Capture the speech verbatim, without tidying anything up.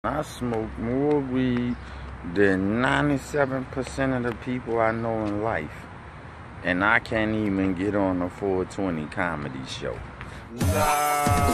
I smoke more weed than ninety-seven percent of the people I know in life. And I can't even get on a four twenty comedy show. Nah.